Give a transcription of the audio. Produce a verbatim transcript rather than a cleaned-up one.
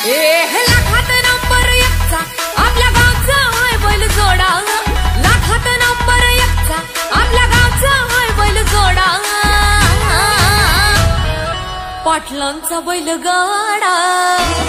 लाखात नंबर एकचा आपल्या गावचा हाय बैल जोडा, लाखात नंबर एकचा आपल्या गावचा हाय बैल जोडा, पाटलांचा बैलगाडा।